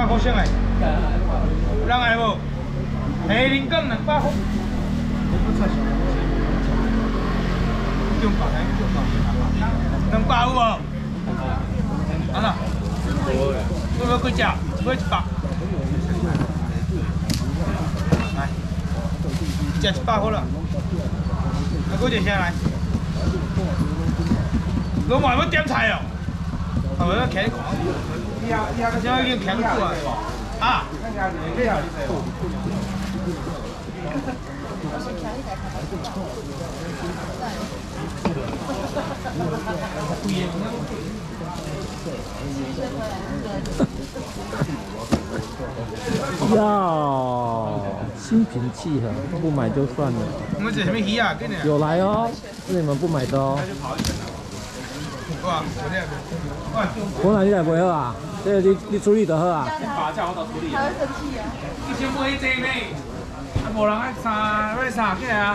块上来，有人来无？虾仁羹200块。200有无？啊啦，要几只？要100。来，一只100好了。来，几只下来？老外要点菜哦。后尾要徛看。以后要徛住啊。啊？ 要心平气和，不买就算了。 我们这什么鱼啊？ 有来哦，是你们不买的哦。 哇， 我哪里来不喝啊？这个你处理得喝啊？ 爸叫我到处理。他会生气啊！你先买这呢，啊无人爱杀，要杀起来啊！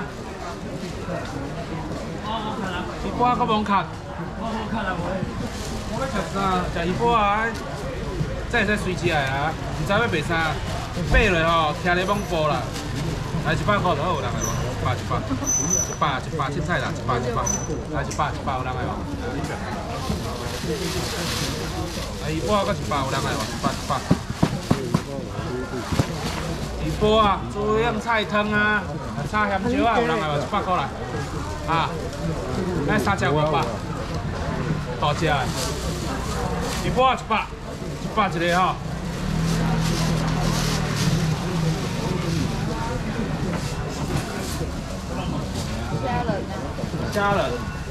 鱼脯搁无卡。我看了无。我要食啥？食鱼脯啊！再会使随起来啊！唔知要卖啥，买落吼，听你猛播啦。来100块就好，有人来无？100，凊彩啦，100，来100，有人来无？来鱼脯搁100，有人来无？100。鱼脯啊，猪样菜汤啊，炒咸椒啊，有人来无？100块来。啊，咱3只500，大只的。鱼脯啊100一个吼。虾仁。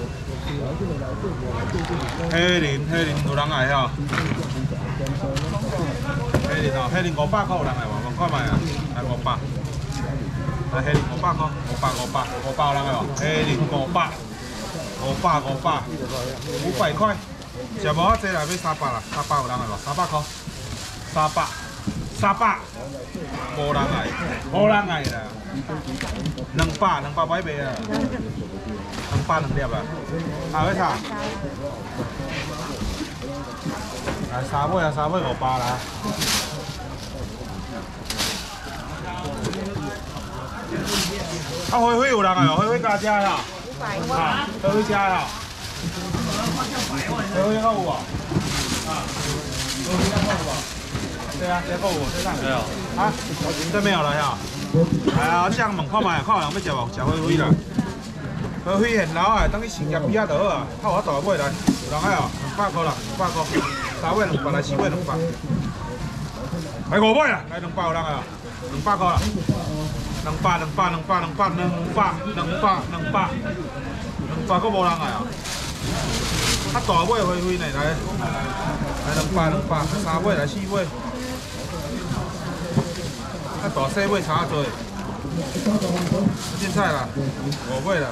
虾仁有人来吼。虾仁500块有人来无？问看卖啊，来500。来虾仁500块，500有人来无？虾仁500，500块。食无啊，这来要300啦，300有人来无？300块，300，无人来啦。200买卖啊，200 2粒啊，啊要啥？来沙尾500啦。啊，花花有人来哦，花花加只哈。500块。啊，花花加哈。花花有无？啊，花花有无？对啊，这个有，这上没有。啊，这没有了哈。来啊，这样问看卖，看有人要食无？食花花啦。花花现捞啊，等你成只比啊就好啊。靠我大尾来，有人爱哦，200块啦，200块。3尾200来，4尾200。来5尾啦，来200有人爱哦，200块啦。200，搁无人来啊！较大尾花花呢，来200，3尾来4尾，较大细尾差多。凊彩啦，5尾啦，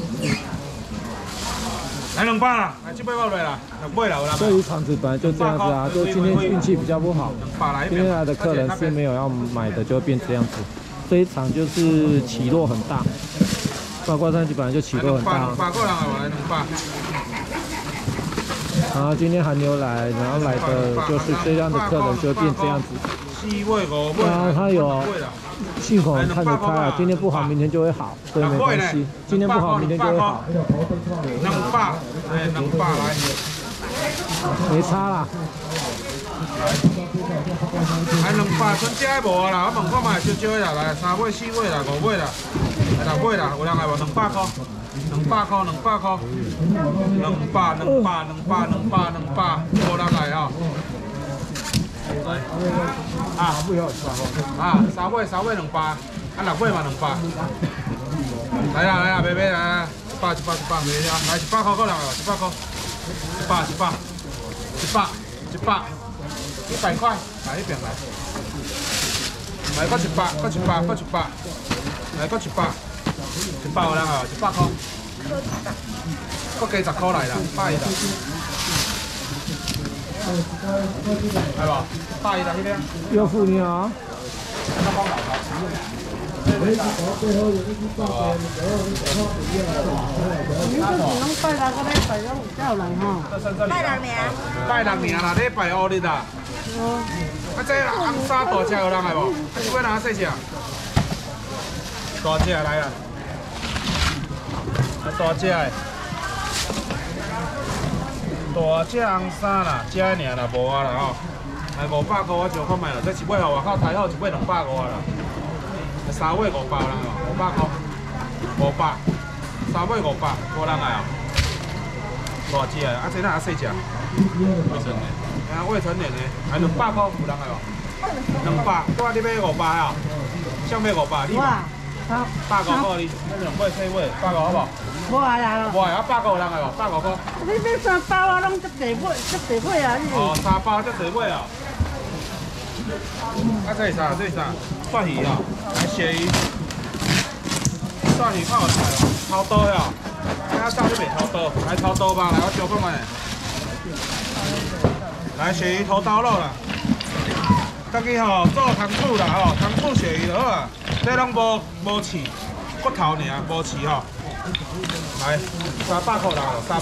来200啦，来这尾包落啦，6尾啦，有人。 这一场子本来就这样子啊，就今天运气比较不好，今天来的客人是没有要买的，就会变这样子。这一场就是起落很大，八卦山本来就起落很大。 200个人来200。 然后今天寒流来，然后来的就是这样的客人就会变这样子。 4尾5尾。 然后他有信口看得开啊，今天不好，明天就会好，所以没关系。今天不好，明天就会好。 200来。 没差啦。 来200，剩这无啊啦，我问看卖少少啦，来3尾4尾啦5尾啦，来6尾啦，有人来无？200块，200块，无人来吼。3尾200，啊6尾嘛200。来啦，买啦，100，来100块个人来无？100块，100块，来一边来，来搁100，来搁100，100有人啊，100块，搁加10块来啦，120啦，来无？120啦，迄个。 岳父你好。 你是拢拜六个礼拜拢有来吼？ 拜六尔啦，礼拜5日啦。啊，这啦， 沙大只有人来无？这尾哪细只？大只来啊！大只的，大只红衫啦，这尔啦，无啊啦吼。来500块，我就看卖啦。这一尾吼外口抬好，一尾250啦。3尾500人哦，500块，500，3尾500，无人来哦。大只的，啊这哪细只？未成年。啊，未成年的，还200块，有人来无？200，我你买500哦，想买500，你嘛？150块你，那2尾4尾，150好无？ 无啊啦， 无啊，100块有人来无？150块。 你买3包啊，拢足地尾，足地尾啊！ 哦，3包足地尾哦。啊，这是啥？这是啥？蒜鱼哦，来鳕鱼。蒜鱼看有菜哦，超多哦。看上去袂超多，来超多吧，来我招看卖。来鳕鱼头刀肉啦，家己吼做糖醋啦吼，糖醋鳕鱼就好啊。这拢无刺，骨头尔，无刺吼。来300块啦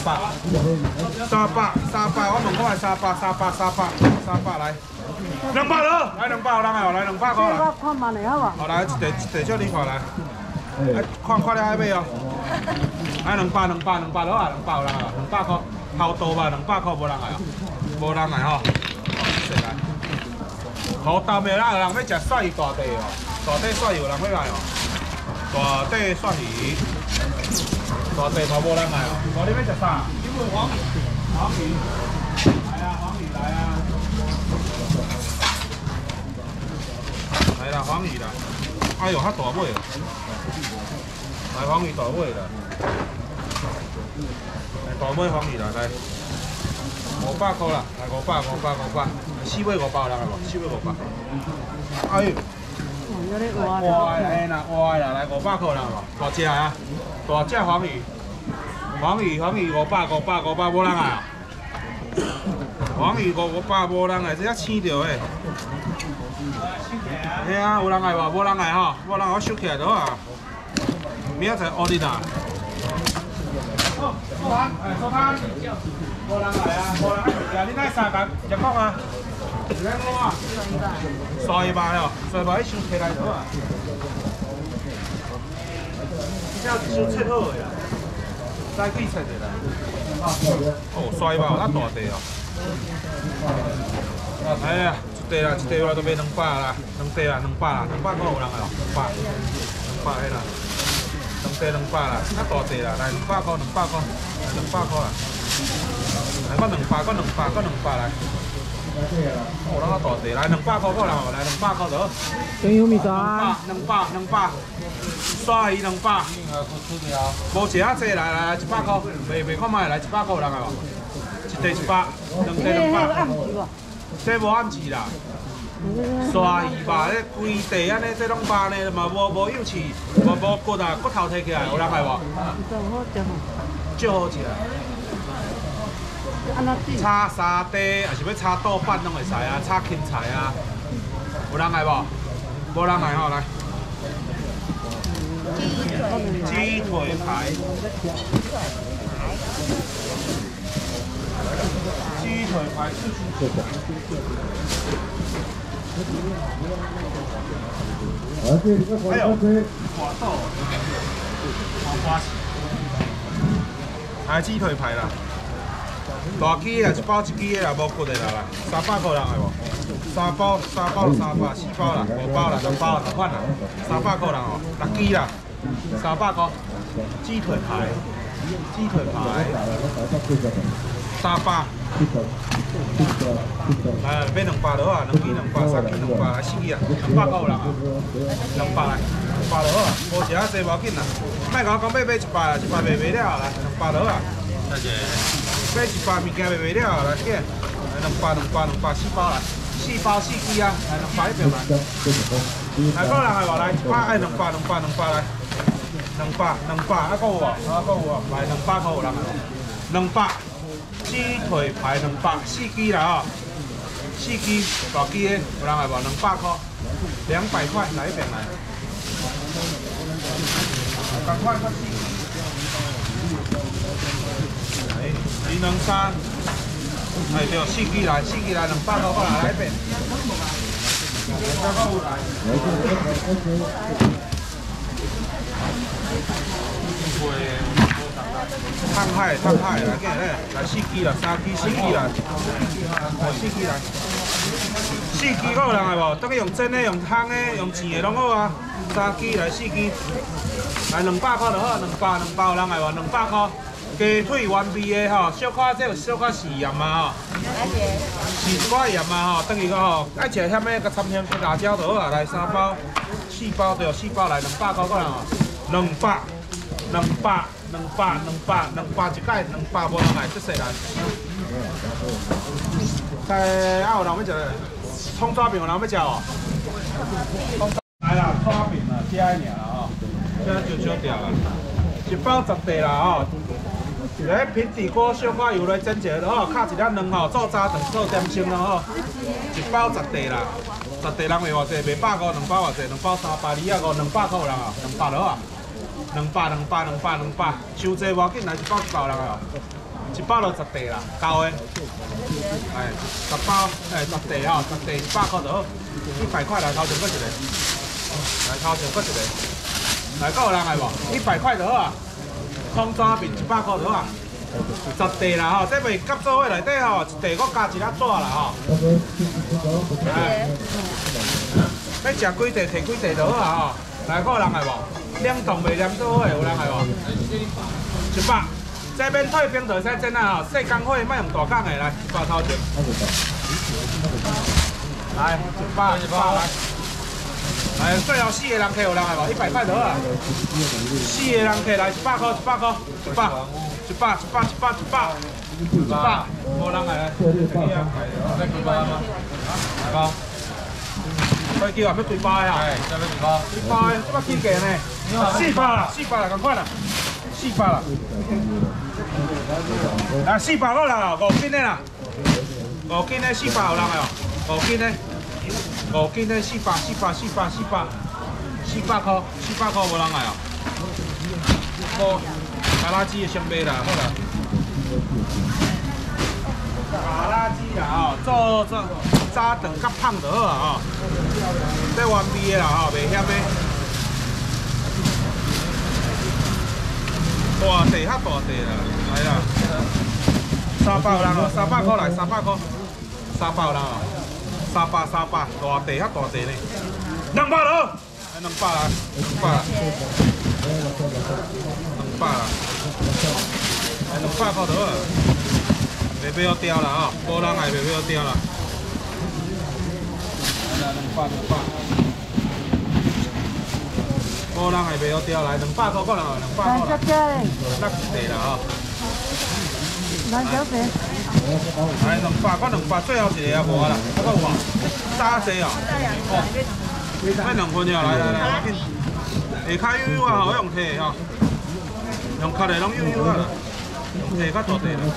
，300，我问看300，来200了，来200人哦，来200块啦。 我看慢的好无？ 好，来一地叫你看来，看了爱买哦。来200了啊，200人啊，200块，头刀吧，200块无人来哦，无人来吼。谁来？头刀没有人要食蒜鱼大地哦，大地蒜鱼有人要来哦，大地蒜鱼。大地嘛无人来哦，我你要食啥？你问黄鱼，来啊，黄鱼来啊，来啦，黄鱼啦，哎呦，较大尾了，来黄鱼大尾啦，来大尾黄鱼啦，来500块啦，来500，4尾500人来无？4尾500，哎呦，活的嘿啦，活的啦，来500块啦无？大只啊！大只黄鱼500，无人来啊！黄鱼500无人来，这只青着诶。嘿啊，有人来无？无人来吼，无人我收起来就好啊。明仔载乌日啊。收摊，无人来啊，无人来，你哪三个入讲啊？2个啊，3百哦，3百你收起来就好啊。这收切好个啦，再去切个啦。哦，衰吧，有大地哦。哎呀，一地啦，我都卖200啦，2地啦，200啦，200块有人来哦，200迄啦，2地200啦，大地啦，来200块，来200块啦，来搁200来。哦，咱大地来200块够啦，来200块就好。 跟油米啥 ？200，刷鱼200，无食啊济来100块，卖看卖来100块人啊，一地100，2地200。这无暗时啦，刷鱼吧，这规地安尼，这拢肉呢，嘛无幼刺，无骨啊，骨头摕起来，有人来无？足好食。炒沙地，还是要炒豆瓣拢会使啊，炒芹菜啊，有人来无？无人来吼，来。鸡腿排，鸡腿排，还有花豆，花旗，还鸡腿排啦。大鸡的1包1支的啦，无骨的啦，来300块人来无？3包300，4包啦，5包啦，2包啦，同款啦，300块人哦，6支啦，300块。鸡腿排，300。来，买200就好啊，2支200，3支200，来4支啊，200块有人啊，200来，200就好啊，无食啊济无要紧啦，莫甲我讲买100啦，100卖袂了，来200就好啊。谢谢。买100物件卖袂了，来见，来200，4包来，4包4支啊，来200一边来。来个人来无？来100爱200来，200，啊个有无？来200块有人来无？200，鸡腿排200，4支啦哦，4支大支的有人来无？200块，200块来一边来。赶快4支。2、2、3，哎对，4支来200块过来，来一边。 烫海，来个咧，来4支啦，3支4支来，来4支来，4支够有人来无？倒去用蒸的、用烘的、用煎的拢好啊。3支来4支，来200块就好，200有人来无？200块。鸡腿原味的吼，小可这有小可试盐嘛吼，试一寡盐嘛吼，等于个吼，爱食咸的，甲掺添辣椒就好啊。来3包，4包对，4包来200块个人哦，200一盖200无人来，这些来。还有人要食葱抓饼，有人要食哦。来啦，抓饼啦，加一点啦吼，这就少掉啦，1包10块啦吼。来平底锅小可油来蒸一下就好，卡一粒卵吼，做早顿做点心咯吼。1包10块啦，10块人卖偌济？卖100块，2包偌济？2包300，2啊5，200块有人啊，200就好啊。200，收济无要紧，来1包人啊，1包就10块啦，够的。哎，10包，哎10块吼，10块100块就好，100块来头前搁一个，来头前搁一个，来够有人来无？100块就好啊。葱抓饼100块就好啊，10块啦吼，这袂夹做伙内底吼，一块搁加一粒纸啦吼。哎，要食几块摕几块就好啊吼。来，有人来无？冷冻袂黏做伙，有人来无？100，这免退冰就会使蒸啊吼，细工火莫用大工的，来100头前。来100来。来，最后4个人客有人来无？100块就好啊。4个人客来100块，100块，100，无人来。再几包吗？来包。快叫啊！要几包啊？哎，再要几包？2包的，这起价呢？4包啦，4包啦，赶快啦，4包啦。来4包好啦，5斤的啦，5斤的4包有人来哦，5斤的。5斤的400块无人来哦。卡拉鸡的先卖啦，好啦。卡拉鸡啦吼，做早顿较胖就好啊吼。这原味的啦吼，袂咸的。大地较大地啦，来啦。300人哦，300块来，300块，300人哦。300，大地较大地呢，200了，200啦，200啦，200啦，200块就好，袂买好掉啦吼，无人来袂买好掉啦。200，无人来袂好掉来，200块个人哦，200块啦，那一地啦吼。 蓝小姐。 来200，最后一个啊无啊啦，还有无？炸济哦。卖2份了，来，下骹悠啊，好用摕吼，用脚的拢悠啊啦，用摕较大地啦。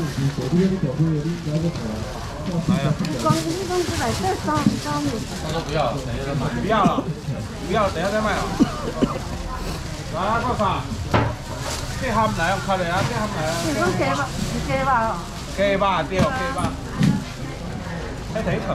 来啊！ 你讲出来这3米。 他说不要，等一下再买。不要了，等一下再卖了。来，多少？这ham来用脚的啊，这ham来啊。 你讲鸡吧，是鸡吧哦。 鸡吧对，鸡吧。迄睇裙，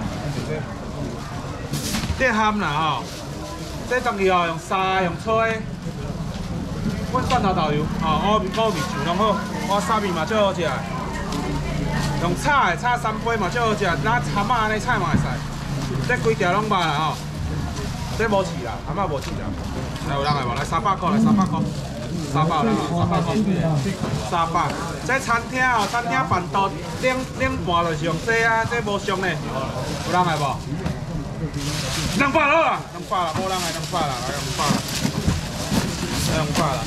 这ham啦吼，这当然哦用沙用吹，阮蒜头豆油吼，乌米酒拢好，哇沙米嘛最好食，用炒的炒3杯嘛最好食，拿蛤蟆安尼炒嘛会使，这规条拢捌啦吼，这无饲啦，蛤蟆无饲啦，来有人来无？来300块，来300块。300人哦，300块，300。这餐厅哦，餐厅饭桌冷盘就是用这啊，这无俗呢。有人来无？200了，200了，无人来200了，来200了，来200了。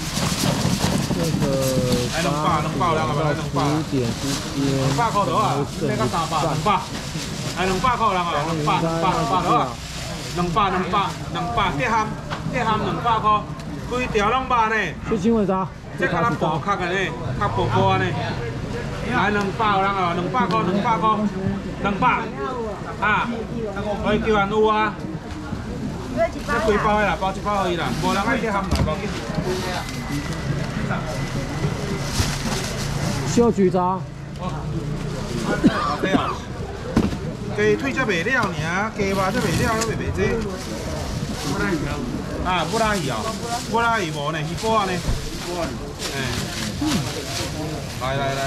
来200有人来无？来200了。200块就好啊，这个300，200。来200块有人来无？200就好啊。200，这含200块。规条拢捌呢， 这经纬啥？ 这较咱薄壳的呢，较薄薄的呢。来200有人哦，200块，200啊，可以叫人有啊。这几包的啦，包1包而已啦，无人爱这含来包紧。小菊渣。对啊， 鸡腿才卖了尔，鸡肉才卖了，还卖这。啊，布拉鱼哦，布拉鱼无呢，鱼脯呢？哎，来，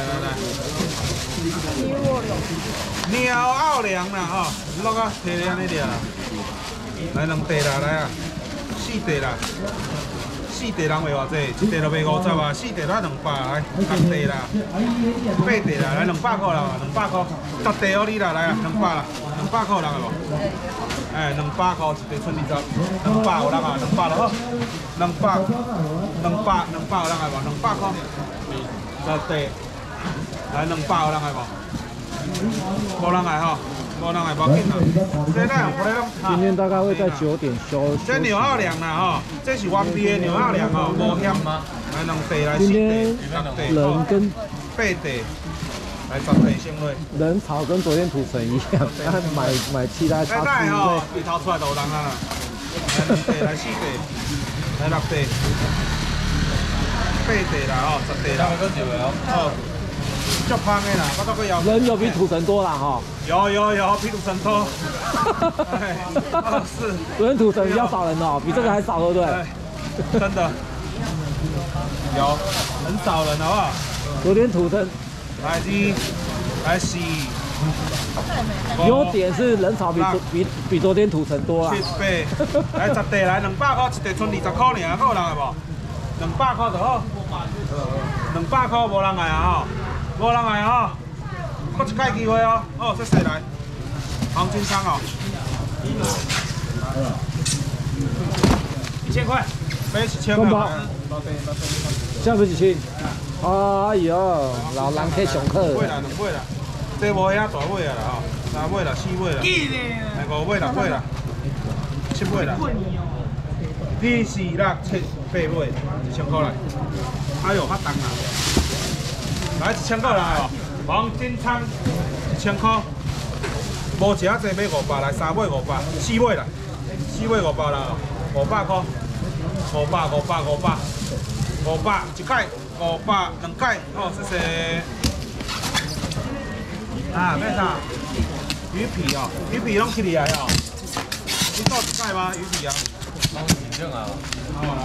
鸟奥良啦吼，落啊，摕咧安尼了，来2地啦，来啊，4地啦，4地人卖偌济，1地就卖50啊，4地才200，来6地啦，8地啦，来200块啦，200块，10地互你啦，来啊，200啦，200块人个无？哎，200块1地剩20，200有人啊，200了好，200有人个无？200块，10地，来200有人个无？无人来吼，无人来无要紧啦。这咱用这拢。 今天大概会在9点休。 这牛奥良啦吼，这是原味的牛奥良吼，无险。来2地来4地，6地， 人跟 8地，来10地先落。 人潮跟昨天土城一样，但买其他差来吼，日头出来就有人啊啦。来2地来4地，来6地，8地啦吼，10地啦。好。足香的啦，我都搁要。 人有比土城多啦哈。 有，比土城多。是。 昨天土城比较少人哦，比这个还少，对不对？ 真的。有，很少人，好不好？ 昨天土城。 来2，来4。 优点是人潮比昨天土城多啦。 7、8，来10地来200块，1地剩20块尔，还有人来无？200块就好。200块无人来啊吼。无人来吼，搁一届机会哦。哦，谢谢来，黄金仓哦，1000块，买1000块。 这样子几千？哎呦，老人客上客。 买啦，2尾啦，这无遐大尾啊啦吼，3尾啦，4尾啦，哎5尾6尾啦，7尾啦。2、4、6、7、8尾，1000块来。哎呦，较重啦。来1000块来哦，黄金仓1000块，无食济买500，来3尾500，4尾啦，4尾500啦，500块，500，一届500，2届，哦，谢谢。啊，咩啥？鱼皮哦，鱼皮拢起来哦。你做一届吗？鱼皮啊？挺正啊。好来。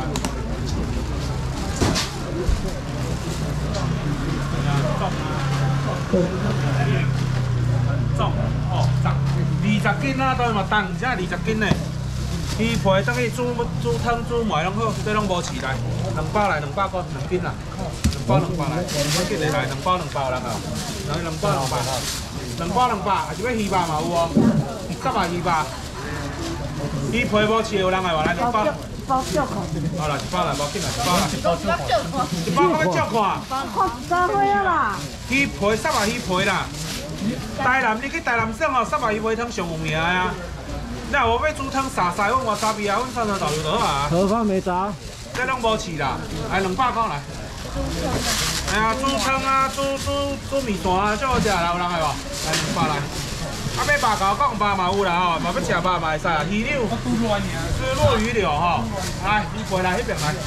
重哦，重20斤啊，当然嘛重，而且20斤呢。鱼皮等去煮汤煮糜拢好，这拢无饲来，200来200块2斤啦，2包200来，我记得来2包200人啊，来2包200，2包200，还是要鱼肉嘛有哦，10块鱼肉，鱼皮无饲有人来话来2包。 包少看。 好啦，1包来，无紧啦，1包啦。1包要少看。 看3岁啊啦。 鱼皮10块鱼皮啦。台南你去台南省哦，10块鱼皮汤上有名啊。你若无要煮汤沙沙，阮话沙皮啊，阮酸酸豆油就好啊。 盒饭没炸。 这拢无饲啦，来200块来。哎呀，煮汤啊，煮面线啊，最好食啦，有人来无？来200来。啊，要肉糕讲肉嘛有啦吼，嘛要吃肉嘛会使啊。鱼柳，是落鱼柳吼。来，鱼皮来迄边来。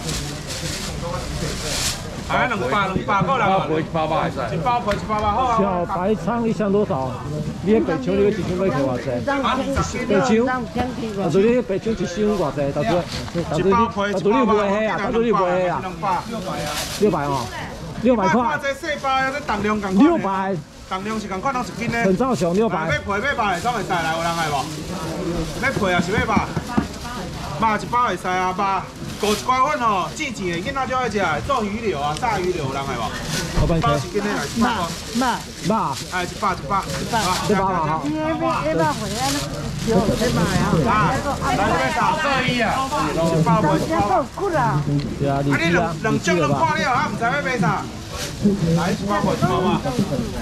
来200个人啊。 1包会使。 1包皮100好啊。 小白鲳一箱多少？你迄白鲳你要1斤买去偌济？白鲳，啊，昨天白鲳1箱偌济？大叔你有卖黑啊？大叔你有卖黑啊？600哦，600块。 这细包啊，这重量共 600。 重量是共款，拢1斤呢。 很照熊600。 要皮要肉，总会使来，有人来无？要皮也是要肉，肉1包会使啊，肉5块粉哦，季节的囡仔就爱食，做鱼柳啊，炸鱼柳有人来无？1包1斤的来100块。 肉。 哎，100。 这包嘛哈。 你那回来有在买啊？ 来要啥？1啊，1包皮1包。 够啦。 对啊， 啊，你两种拢看了，啊，唔知要买啥？来1包皮1包嘛。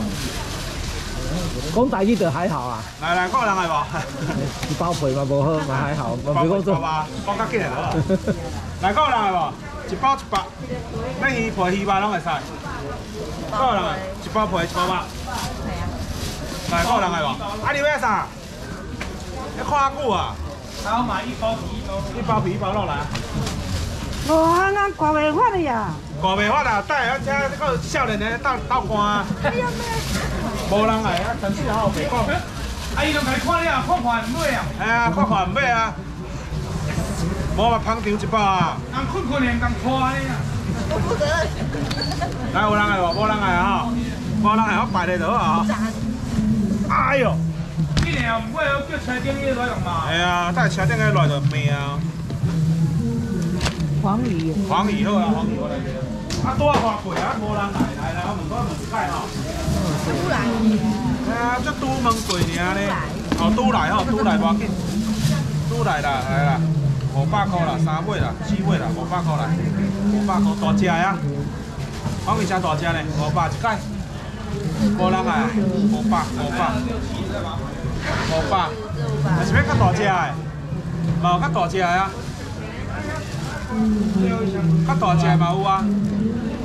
讲台语就还好啊。 来，个人来无 ？1包皮嘛无好，嘛还好，嘛别讲做。 讲较紧的好。来，个人来无？1包100，要鱼皮鱼肉拢会使。个人1包皮1包肉。来，个人来无？啊，你要啥？要看久啊？还要买1包皮1包肉来。 5行啊，挂袂发的呀。 挂袂发啦，等下这个少年的斗寒啊。无人来啊，城市好白讲。 啊，伊拢甲你看了，看看唔买啊？哎呀，看看唔买啊！无嘛，捧场一包啊！人困连咁拖啊！ 我不得。 来，有人来无？无人来啊！无人来，我摆咧就好啊！哎呦！你俩唔买，我叫车顶去来干嘛？哎呀，带车顶去来就命啊！ 黄鱼。 黄鱼好啊，黄鱼好来着。啊，多啊，偌贵啊，无人来，我问解吼。 都来。 哎呀，这拄问贵尔呢。哦，拄来吼，拄来无要紧。拄来啦，来啦，500块啦，3尾啦，4尾啦，500块来，500块大只啊！黄鱼真大只呢，500一盖。无人来，500，还是要较大只的，嘛有较大只的啊，较大只的嘛有啊。